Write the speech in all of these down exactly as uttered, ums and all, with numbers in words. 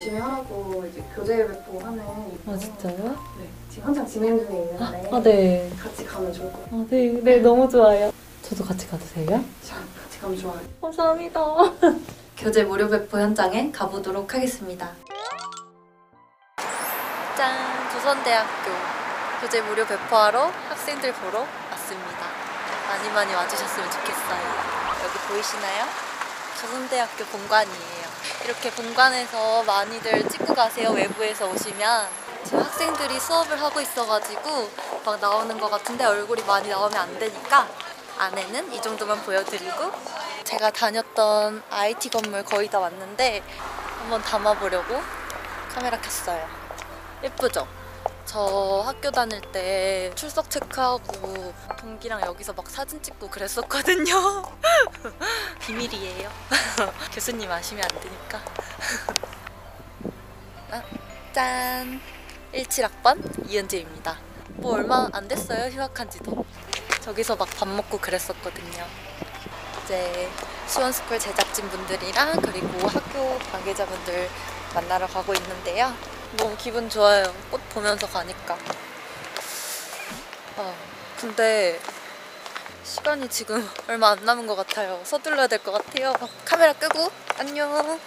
열심히 하라고 이제 교재 배포하는. 아 진짜요? 네, 지금 한창 진행 중에 있는데. 아 네. 같이 가면 좋을 것 같아요. 아 네, 네 너무 좋아요. 저도 같이 가도 돼요? 자, 같이 가면 좋아요. 감사합니다. 교재 무료 배포 현장에 가보도록 하겠습니다. 짠! 조선대학교 교재 무료 배포하러 학생들 보러 왔습니다. 많이 많이 와주셨으면 좋겠어요. 여기 보이시나요? 조선대학교 본관이에요. 이렇게 본관에서 많이들 찍고 가세요. 외부에서 오시면. 지금 학생들이 수업을 하고 있어가지고 막 나오는 것 같은데 얼굴이 많이 나오면 안 되니까 안에는 이 정도만 보여드리고, 제가 다녔던 아이티 건물 거의 다 왔는데 한번 담아보려고 카메라 켰어요. 예쁘죠? 저 학교 다닐 때 출석 체크하고 동기랑 여기서 막 사진 찍고 그랬었거든요. 비밀이에요. 교수님 아시면 안 되니까. 아, 짠! 십칠 학번 이은재입니다. 뭐 얼마 안 됐어요, 휴학한 지도. 저기서 막 밥 먹고 그랬었거든요. 이제 시원스쿨 제작진 분들이랑 그리고 학교 관계자분들 만나러 가고 있는데요. 너무 기분 좋아요. 꽃 보면서 가니까. 아, 근데 시간이 지금 얼마 안 남은 것 같아요. 서둘러야 될 것 같아요. 카메라 끄고 안녕.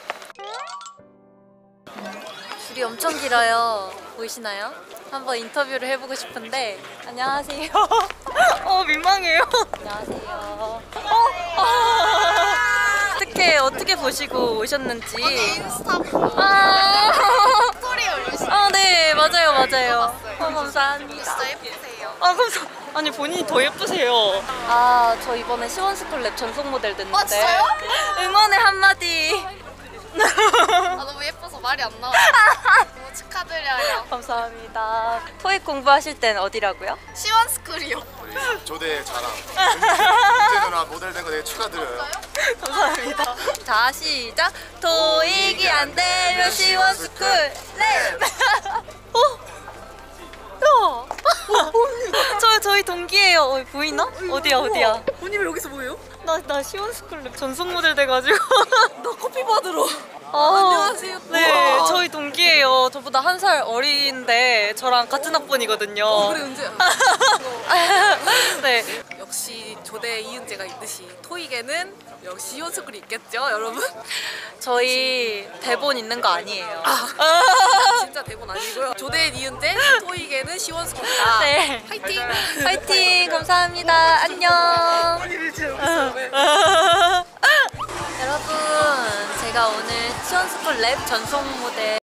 줄이 엄청 길어요. 보이시나요? 한번 인터뷰를 해보고 싶은데. 안녕하세요. 어 민망해요. 안녕하세요. 어? 아, 어떻게 어떻게 보시고 오셨는지. 언니 인스타 보고 아, 스토리에 올리시는 아, 네 맞아요 맞아요. 거 어, 감사합니다. 진짜 예쁘세요. 아 감사. 아니 본인이 더 예쁘세요. 아 저 이번에 시원스쿨 랩 전속 모델 됐는데. 아, 진짜요? 응원의 한마디. 아 너무 예뻐서 말이 안 나와요. 너무 축하드려요. 감사합니다. 토익 공부하실 땐 어디라고요? 시원스쿨이요. 조대 자랑. 은재 누나 모델 된 거 되게 축하드려요. 감사합니다. 자 시작. 토익이 안 되면 시원스쿨 랩. 어? 야. 저 저희 동기예요. 어, 보이나? 어디야 어디야? 언니 왜 여기서 뭐예요? 나 나 시원스쿨 랩 전속 모델 돼가지고. 나 커피 받으러. 아, 안녕하세요. 네, 우와. 저희 동기예요. 저보다 한 살 어린데 저랑 같은 학번이거든요. 어, 그래 은재야. 네. 역시 조대 이은재가 있듯이 토익에는 역시 시원스쿨이 있겠죠, 여러분? 저희 대본 있는 거 아니에요. 진짜 대본 아니고요. 조대 이은재, 토익에는 시원스쿨이다. 네. 파이팅! 파이팅! 감사합니다. 안녕. 여러분, 제가 오늘 시원스쿨 랩 전속 모델